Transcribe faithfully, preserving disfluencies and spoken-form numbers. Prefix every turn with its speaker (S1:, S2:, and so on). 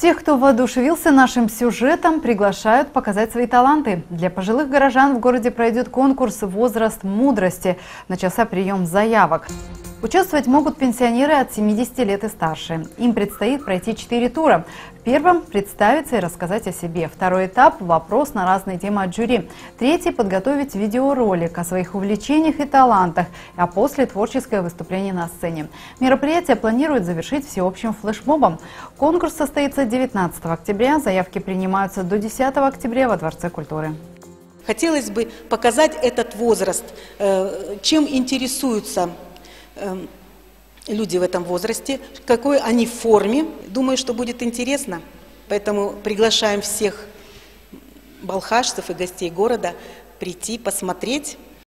S1: Тех, кто воодушевился нашим сюжетом, приглашают показать свои таланты. Для пожилых горожан в городе пройдет конкурс «Возраст мудрости». Начался прием заявок. Участвовать могут пенсионеры от семидесяти лет и старше. Им предстоит пройти четыре тура. В первом – представиться и рассказать о себе. Второй этап – вопрос на разные темы от жюри. Третий – подготовить видеоролик о своих увлечениях и талантах, а после – творческое выступление на сцене. Мероприятие планируют завершить всеобщим флешмобом. Конкурс состоится девятнадцатого октября. Заявки принимаются до десятого октября во Дворце культуры.
S2: Хотелось бы показать этот возраст, чем интересуются люди в этом возрасте, в какой они форме. Думаю, что будет интересно. Поэтому приглашаем всех балхашцев и гостей города прийти, посмотреть.